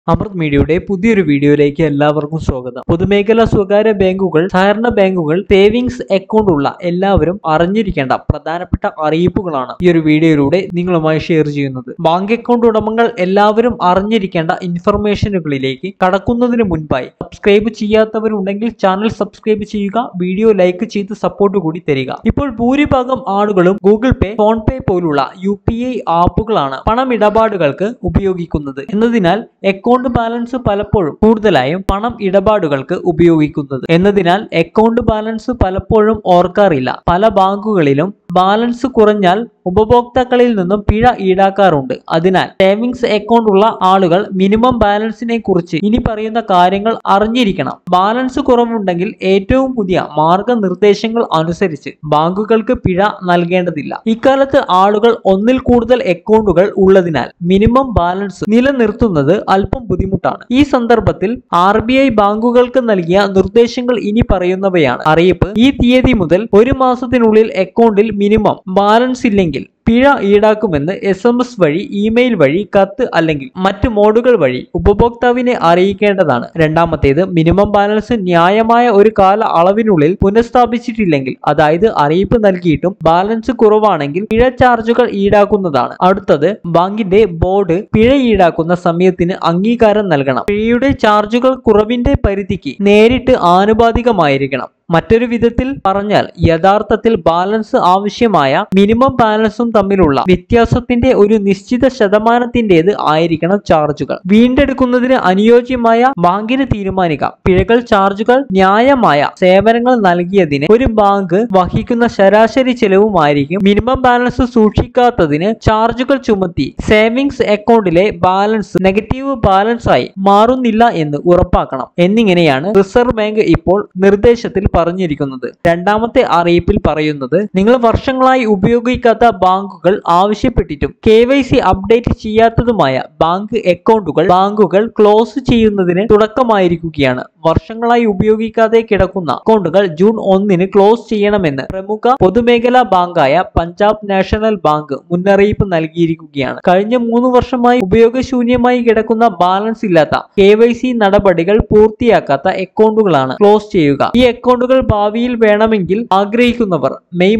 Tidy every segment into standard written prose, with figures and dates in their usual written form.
അമൃത് മീഡിയയുടെ പുതിയൊരു വീഡിയോയിലേക്ക് എല്ലാവർക്കും സ്വാഗതം. പൊതുമേഖലാ സ്വകാര്യ ബാങ്കുകൾ, സഹകരണ ബാങ്കുകൾ, സേവിങ്സ് അക്കൗണ്ട് ഉള്ള എല്ലാവരും അറിഞ്ഞിരിക്കേണ്ട പ്രധാനപ്പെട്ട അറിയിപ്പുകളാണ് ഈ ഒരു വീഡിയോയിലൂടെ നിങ്ങളുമായി ഷെയർ ചെയ്യുന്നത്. ബാങ്ക് അക്കൗണ്ട് ഉടമകൾ എല്ലാവരും അറിഞ്ഞിരിക്കേണ്ട ഇൻഫർമേഷനുകളിലേക്ക് കടക്കുന്നതിന് മുൻപായി സബ്സ്ക്രൈബ് ചെയ്യാത്തവരുണ്ടെങ്കിൽ ചാനൽ സബ്സ്ക്രൈബ് ചെയ്യുക, വീഡിയോ ലൈക്ക് ചെയ്ത് സപ്പോർട്ട് കൂടി തരിക. ഇപ്പോൾ ഭൂരിഭാഗം ആളുകളും ഗൂഗിൾ പേ, ഫോൺ പേ പോലുള്ള UPI ആപ്പുകളാണ് പണമിടപാടുകൾക്ക് ഉപയോഗിക്കുന്നത്. എന്നതിനാൽ അക്കൗണ്ട് ബാലൻസ് പലപ്പോഴും കൂടുതലായും പണം ഇടപാടുകൾക്ക് ഉപയോഗിക്കുന്നത്. എന്നതിനാൽ അക്കൗണ്ട് ബാലൻസ് പലപ്പോഴും ഓർക്കാറില്ല. പല ബാങ്കുകളിലും ബാലൻസ് കുറഞ്ഞാൽ ഉപഭോക്താക്കളിൽ നിന്നും പിഴ ഈടാക്കാറുണ്ട്. അതിനാൽ സേവിങ്സ് അക്കൗണ്ട് ഉള്ള ആളുകൾ മിനിമം ബാലൻസിനെ കുറിച്ച് ഇനി പറയുന്ന കാര്യങ്ങൾ അറിഞ്ഞിരിക്കണം. ബാലൻസ് കുറവുണ്ടെങ്കിൽ ഏറ്റവും പുതിയ മാർഗനിർദ്ദേശങ്ങൾ അനുസരിച്ച് ബാങ്കുകൾക്ക് പിഴ നൽകേണ്ടതില്ല. ഇക്കാലത്ത് ആളുകൾ ഒന്നിൽ കൂടുതൽ അക്കൗണ്ടുകൾ ഉള്ളതിനാൽ മിനിമം ബാലൻസ് നിലനിർത്തുന്നത് അല്പം ബുദ്ധിമുട്ടാണ്. ഈ സന്ദർഭത്തിൽ RBI ബാങ്കുകൾക്ക് നൽകിയ നിർദ്ദേശങ്ങൾ ഇനി പറയുന്നവയാണ്. അറിയിപ്പ്: ഈ തീയതി മുതൽ ഒരു മാസത്തിനുള്ളിൽ അക്കൗണ്ടിൽ മിനിമം ബാലൻസ് ഇല്ലെങ്കിൽ പിഴ ഈടാക്കുമെന്ന് SMS വഴി, ഇമെയിൽ വഴി, കത്ത് അല്ലെങ്കിൽ മറ്റ് മോഡുകൾ വഴി ഉപഭോക്താവിനെ അറിയിക്കേണ്ടതാണ്. രണ്ടാമത്തേത്, മിനിമം ബാലൻസ് ന്യായമായ ഒരു കാല അളവിനുള്ളിൽ പുനഃസ്ഥാപിച്ചിട്ടില്ലെങ്കിൽ, അതായത് അറിയിപ്പ് നൽകിയിട്ടും ബാലൻസ് കുറവാണെങ്കിൽ പിഴ ചാർജുകൾ ഈടാക്കുന്നതാണ്. അടുത്തത്, ബാങ്കിന്റെ ബോർഡ് പിഴ ഈടാക്കുന്ന സമയത്തിന് അംഗീകാരം നൽകണം. പിഴയുടെ ചാർജുകൾ കുറവിന്റെ പരിധിക്ക് നേരിട്ട് ആനുപാതികമായിരിക്കണം. മറ്റൊരു വിധത്തിൽ പറഞ്ഞാൽ, യഥാർത്ഥത്തിൽ ബാലൻസ് ആവശ്യമായ മിനിമം ബാലൻസും തമ്മിലുള്ള വ്യത്യാസത്തിന്റെ ഒരു നിശ്ചിത ശതമാനത്തിൻ്റെത് ആയിരിക്കണം ചാർജുകൾ. വീണ്ടെടുക്കുന്നതിന് അനുയോജ്യമായ ബാങ്കിന് തീരുമാനിക്കാം. പിഴകൾ, ചാർജുകൾ ന്യായമായ സേവനങ്ങൾ നൽകിയതിന് ഒരു ബാങ്ക് വഹിക്കുന്ന ശരാശരി ചെലവുമായിരിക്കും. മിനിമം ബാലൻസ് സൂക്ഷിക്കാത്തതിന് ചാർജുകൾ ചുമത്തി സേവിങ്സ് അക്കൗണ്ടിലെ ബാലൻസ് നെഗറ്റീവ് ബാലൻസ് ആയി മാറുന്നില്ല എന്ന് ഉറപ്പാക്കണം. എന്നിങ്ങനെയാണ് റിസർവ് ബാങ്ക് ഇപ്പോൾ നിർദ്ദേശത്തിൽ പറഞ്ഞിരിക്കുന്നത്. രണ്ടാമത്തെ അറിയിപ്പിൽ പറയുന്നത്, നിങ്ങൾ വർഷങ്ങളായി ഉപയോഗിക്കാത്ത ബാങ്കുകൾ ആവശ്യപ്പെട്ടിട്ടും KYC അപ്ഡേറ്റ് ചെയ്യാത്തതുമായ ബാങ്ക് അക്കൗണ്ടുകൾ ബാങ്കുകൾ ക്ലോസ് ചെയ്യുന്നതിന് തുടക്കമായിരിക്കുകയാണ്. വർഷങ്ങളായി ഉപയോഗിക്കാതെ കിടക്കുന്ന അക്കൗണ്ടുകൾ ജൂൺ 1 ക്ലോസ് ചെയ്യണമെന്ന് പ്രമുഖ പൊതുമേഖലാ ബാങ്കായ പഞ്ചാബ് നാഷണൽ ബാങ്ക് മുന്നറിയിപ്പ് നൽകിയിരിക്കുകയാണ്. കഴിഞ്ഞ 3 വർഷമായി ഉപയോഗശൂന്യമായി കിടക്കുന്ന ബാലൻസ് ഇല്ലാത്ത KYC നടപടികൾ പൂർത്തിയാക്കാത്ത അക്കൗണ്ടുകളാണ് ക്ലോസ് ചെയ്യുക. ഈ അക്കൗണ്ടുകൾ ഭാവിയിൽ വേണമെങ്കിൽ ആഗ്രഹിക്കുന്നവർ മെയ്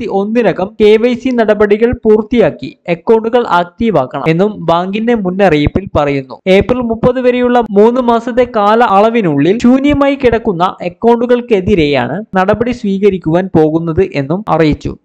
31 KYC നടപടികൾ പൂർത്തിയാക്കി അക്കൗണ്ടുകൾ ആക്റ്റീവ് ആക്കണം എന്നും ബാങ്കിന്റെ മുന്നറിയിപ്പിൽ പറയുന്നു. ഏപ്രിൽ 30 വരെയുള്ള 3 മാസത്തെ കാല അളവിനുള്ളിൽ ശൂന്യമായി കിടക്കുന്ന അക്കൗണ്ടുകൾക്കെതിരെയാണ് നടപടി സ്വീകരിക്കുവാൻ പോകുന്നത് എന്നും അറിയിച്ചു.